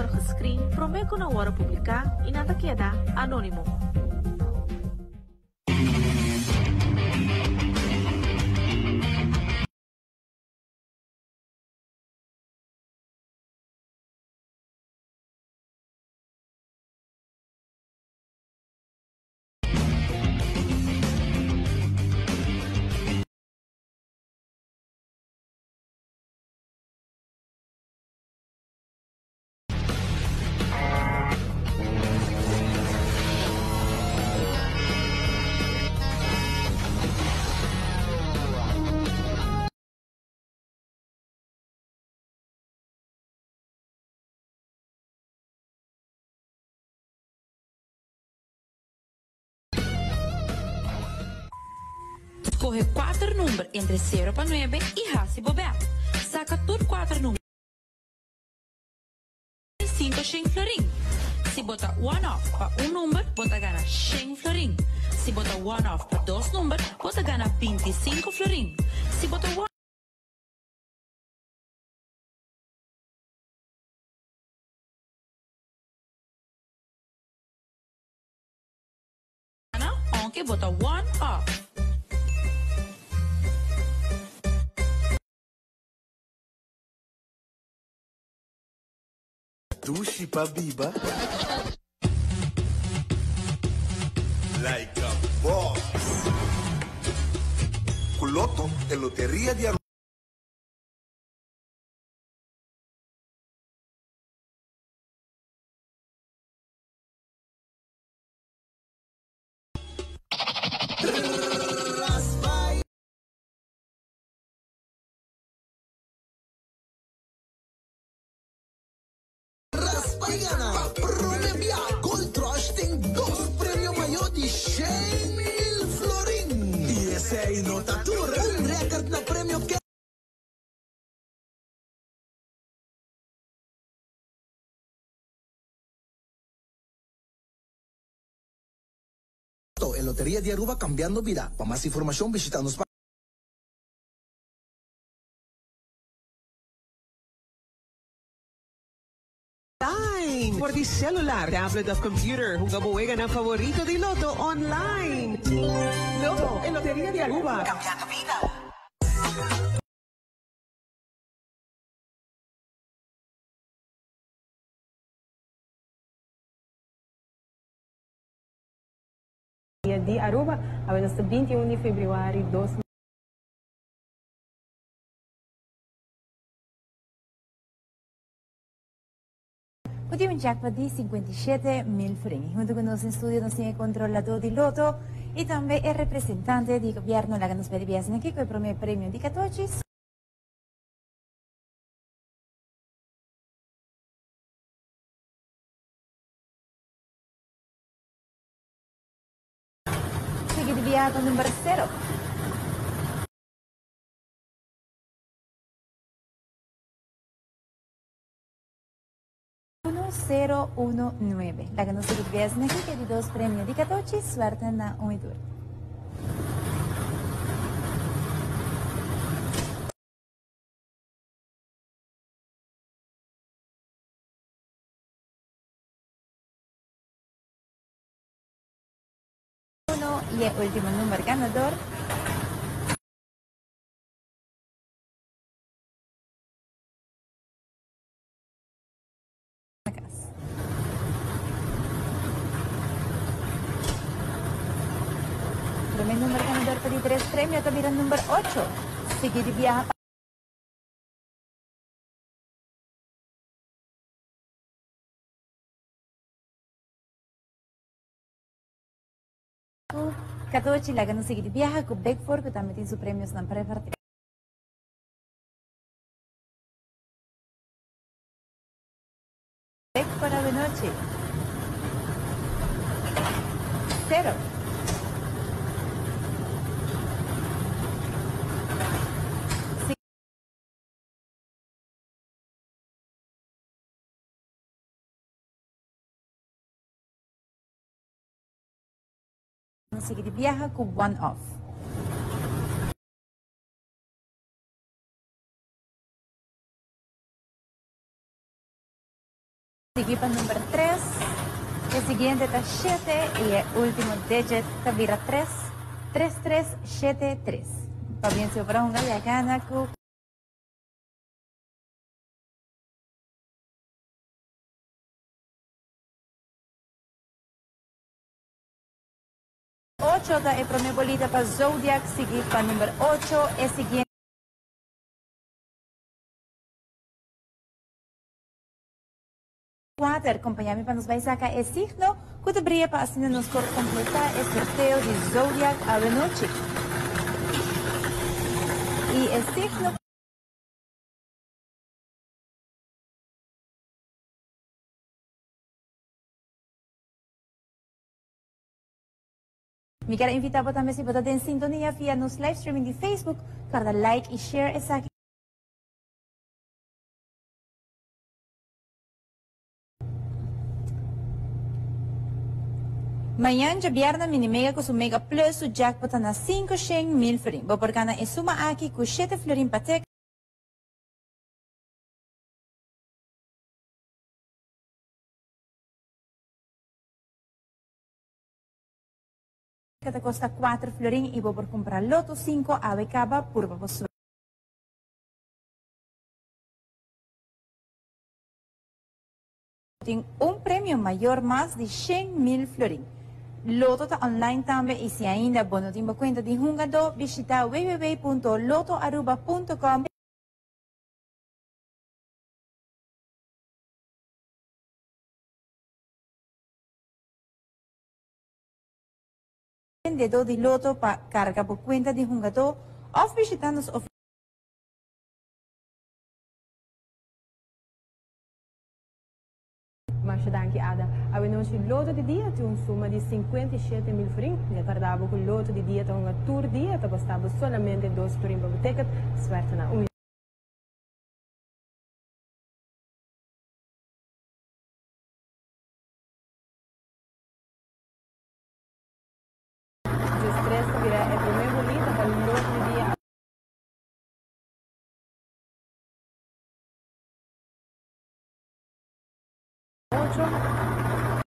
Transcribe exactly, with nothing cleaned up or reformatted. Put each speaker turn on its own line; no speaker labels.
wara gescreen, promeco na wara publicar e nada queda anônimo.
Escorre quatro números entre zero para nueve e raça bobear. Saca tudo quatro números. cinco cem florim. Se botar one off para um número, bota gana cem florim. Se botar one off para dois números, bota gana vinte e cinco florim. Se botar one aunque bota one off.
Tushi pa biba like a boss. Culoto e Loteria di Aruba.
En Lotería de Aruba cambiando vida. Para más información visítanos.
Online por di celular, tablet o computer. Jugabuegan ang favorito di Lotto online. Lotto en Lotería de Aruba. Cambiando vida.
Di Aruba, apenas vinte e um de fevereiro de dois mil.
Hoy tiene un jackpot de cincuenta y siete mil florines. Junto con nosotros en estudio nos tiene controlador de Loto y también el representante del gobierno, la que nos pide viajes aquí con el primer premio de catorce. Sigue viaje con número cero. cero uno nueve. La que nos sigue viajes aquí que de dos premios de catorce. Suerte en la unidad. Uno y el último número ganador. Primer número ganador para tres premios, también el número ocho. Seguir viaja. catorce, la ganó seguir viaja con Beckford, que también tiene sus premios en preferente. Beckford para la noche. Cero. Seguir viaja con one off. Sigue para el número tres. El siguiente está siete y el último digit está tres. tres tres siete tres. Para bien se para un gana con ocho da el primer bolita para Zodiac, sigue para el número ocho, el siguiente cuatro, acompañame para nos vai sacar el signo, que te brilla para así nos completar el sorteo de Zodiac a la noche. Y el signo me quiero invitar para también si puede en sintonía vía nos live streaming de Facebook, cada like y share esa aquí. Mañana ya viernes mini mega con su mega plus su jackpot na cinco mil florin. Vou por gana e suma aqui com siete florin patek. Que te custa cuatro florin y vou por comprar loto cinco ave caba por vos. Tem um prêmio maior mais de cem mil florin. Loto está online também e se ainda você não tem conta de jogador, visita w w w ponto loto aruba ponto com. Vendedor de loto para carga por conta de jogador ou visitando os oficinas.
Mas danke Ada. A noite loto de dia tem uma soma de cinquenta e sete mil florin. Já tardava com o loto de dia, então um tour dia, então bastava somente dois florin para o ticket. Suerte na um. Destreza virá a primeira bolita para o loto de dia. ocho.